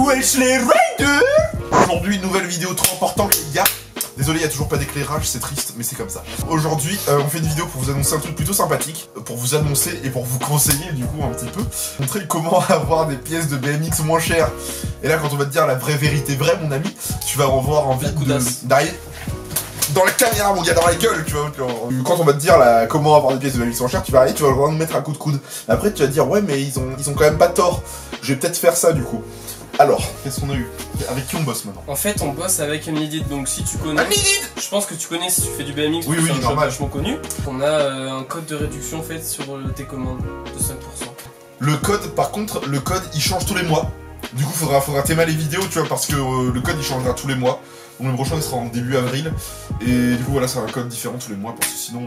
Wesh les Riders. Aujourd'hui, une nouvelle vidéo trop importante les gars. Désolé, il n'y a toujours pas d'éclairage, c'est triste, mais c'est comme ça. Aujourd'hui, on fait une vidéo pour vous annoncer un truc plutôt sympathique, pour vous annoncer et pour vous conseiller du coup un petit peu, montrer comment avoir des pièces de BMX moins chères. Et là, quand on va te dire la vraie vérité vraie, mon ami, tu vas avoir envie d'aller dans la caméra, mon gars, dans la gueule, tu vois. Quand on va te dire là, comment avoir des pièces de BMX moins chères, tu vas arriver, tu vas vraiment mettre un coup de coude. Après, tu vas te dire, ouais, mais ils ont quand même pas tort. Je vais peut-être faire ça du coup. Alors, qu'est-ce qu'on a eu? Avec qui on bosse maintenant? En fait, on bosse avec Unlidit, donc si tu connais... Unlidit! Je pense que tu connais si tu fais du BMX, oui, c'est un jeu normal. vachement connu. On a un code de réduction fait sur tes commandes de 5%. Le code, par contre, le code il change tous les mois. Du coup, faudra t'aimer les vidéos, tu vois, parce que le code il changera tous les mois. Donc le prochain il sera en début avril. Et du coup, voilà, c'est un code différent tous les mois, parce que sinon,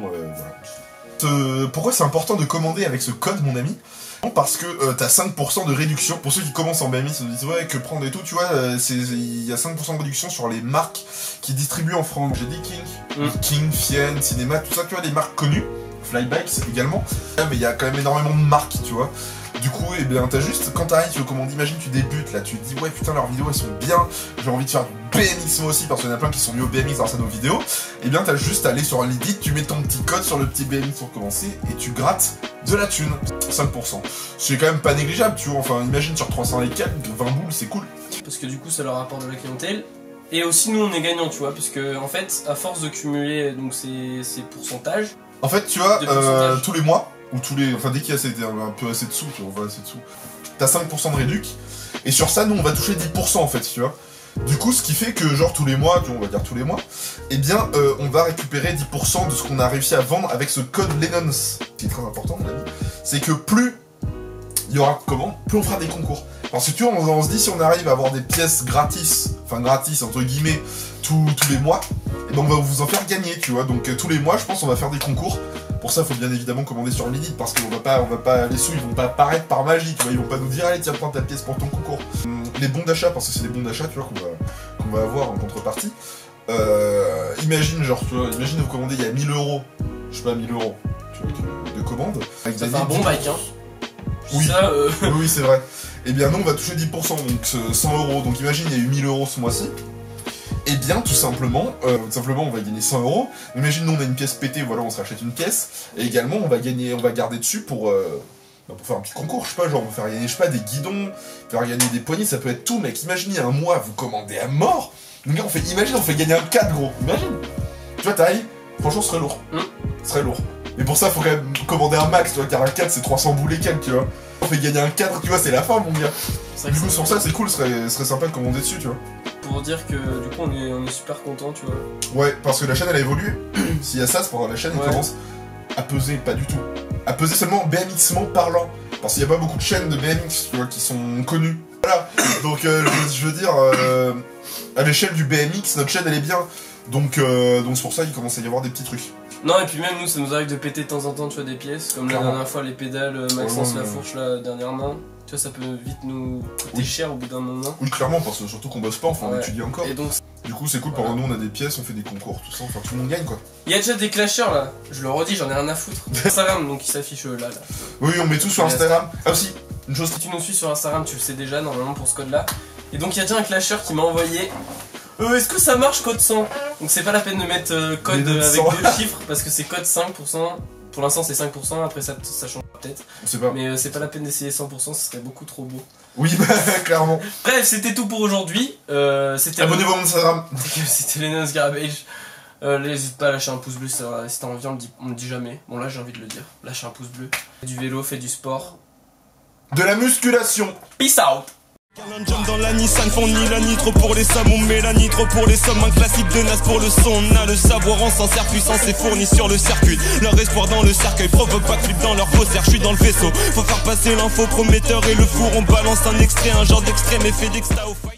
voilà. Pourquoi c'est important de commander avec ce code, mon ami? Parce que t'as 5% de réduction. Pour ceux qui commencent en BMX, ils se disent ouais, que prendre et tout, tu vois, il y a 5% de réduction sur les marques qui distribuent en France. J'ai dit King, Fienne, Cinéma, tout ça, tu vois, des marques connues. Flybikes également. Mais il y a quand même énormément de marques, tu vois. Du coup, eh bien, t'as juste, quand t'arrives, tu veux commander, imagine, tu débutes, là, tu te dis, ouais, putain, leurs vidéos, elles sont bien, j'ai envie de faire du BMX moi aussi, parce qu'il y en a plein qui sont mis au BMX grâce à nos vidéos. Eh bien, t'as juste à aller sur Unlidit, tu mets ton petit code sur le petit BMX pour commencer, et tu grattes de la thune. 5%. C'est quand même pas négligeable, tu vois, enfin, imagine, sur 300 et quelques, 20 boules, c'est cool. Parce que du coup, ça leur apporte de la clientèle. Et aussi, nous, on est gagnants, tu vois, puisque, en fait, à force de cumuler, donc, ces pourcentages... En fait, tu vois, tous les mois, ou tous les... Enfin, dès qu'il y a un peu assez de sous, tu vois, on va assez de sous, t'as 5% de réduc, et sur ça, nous, on va toucher 10% en fait, tu vois. Du coup, ce qui fait que, genre, tous les mois, tu vois, on va dire tous les mois, eh bien, on va récupérer 10% de ce qu'on a réussi à vendre avec ce code Lenons. Ce qui est très important, mon ami, c'est que plus il y aura plus on fera des concours. Parce que tu vois, on se dit, si on arrive à avoir des pièces gratis, enfin gratis, entre guillemets, tous les mois, et ben on va vous en faire gagner, tu vois. Donc tous les mois, je pense, on va faire des concours. Pour ça, il faut bien évidemment commander sur Unlidit, parce qu'on va pas, les sous, ils vont pas apparaître par magie, tu vois. Ils vont pas nous dire, allez, tiens, prends ta pièce pour ton concours. Les bons d'achat, parce que c'est des bons d'achat, tu vois, qu'on va avoir en contrepartie. Imagine, genre, tu vois, imagine vous commandez, il y a 1000 €, je sais pas, 1000 €, tu vois, de commande. Ça fait un bon bike, hein. Oui, ça, oui, c'est vrai. Eh bien, nous, on va toucher 10%, donc 100 €. Donc, imagine, il y a eu 1000 € ce mois-ci. Eh bien, tout simplement, on va gagner 100 €. Imagine, nous, on a une pièce pétée, voilà, on se rachète une caisse. Et également, on va garder dessus pour faire un petit concours, je sais pas, genre, on va faire gagner, je sais pas, des guidons, faire gagner des poignées, ça peut être tout, mec. Imaginez, un mois, vous commandez à mort. Donc, imagine, on fait gagner un 4, gros. Imagine. Tu vois, t'arrives, franchement, ce serait lourd. Ce serait lourd. Mais pour ça, faut quand même commander un max, tu vois, car un 4, c'est 300 boules et quelques, tu vois. On fait gagner un 4, tu vois, c'est la fin, mon gars. Du coup, sur ça, c'est cool, ce serait sympa de commander dessus, tu vois. Pour dire que, du coup, on est super content, tu vois. Ouais, parce que la chaîne, elle a évolué. S'il y a ça, c'est pour la chaîne, elle commence à peser, pas du tout. À peser seulement BMXement parlant. Parce qu'il n'y a pas beaucoup de chaînes de BMX, tu vois, qui sont connues. Voilà. Donc, je veux dire, à l'échelle du BMX, notre chaîne, elle est bien. Donc c'est pour ça qu'il commence à y avoir des petits trucs. Non, et puis même nous, ça nous arrive de péter de temps en temps, tu vois, des pièces, comme la dernière fois les pédales Maxence Lafourche là dernièrement. Tu vois, ça peut vite nous coûter cher au bout d'un moment. Oui, clairement, parce que surtout qu'on bosse pas, enfin on étudie encore. Et donc, du coup, c'est cool, pendant nous on a des pièces, on fait des concours, tout ça, enfin tout le monde gagne quoi. Il y a déjà des clashers là, je le redis, j'en ai rien à foutre. Instagram, donc il s'affiche là. Oui, on met tout sur Instagram. Ah aussi, une chose. Si tu nous suis sur Instagram, tu le sais déjà normalement pour ce code là. Et donc il y a déjà un clasher qui m'a envoyé. Est-ce que ça marche code 100? Donc c'est pas la peine de mettre code avec 2 chiffres parce que c'est code 5%. Pour l'instant c'est 5%, après ça change peut-être. Mais c'est pas la peine d'essayer 100%, ce serait beaucoup trop beau. Oui, bah clairement. Bref, c'était tout pour aujourd'hui. Abonnez-vous à mon Instagram. C'était Lenons Garbage. N'hésite pas à lâcher un pouce bleu si t'as envie, on le dit jamais. Bon là j'ai envie de le dire, lâchez un pouce bleu. Fais du vélo, fais du sport. De la musculation. Peace out. Jump dans la Nissan, fournit la nitro pour les sommes, on met la nitro pour les sommes, un classique de Nas pour le son, on a le savoir, on s'en sert, puissance est fournie sur le circuit, leur espoir dans le cercueil, provoque pas de flip dans leur faussaire, je suis dans le vaisseau, faut faire passer l'info prometteur et le four, on balance un extrait, un genre d'extrême effet d'exta au fight.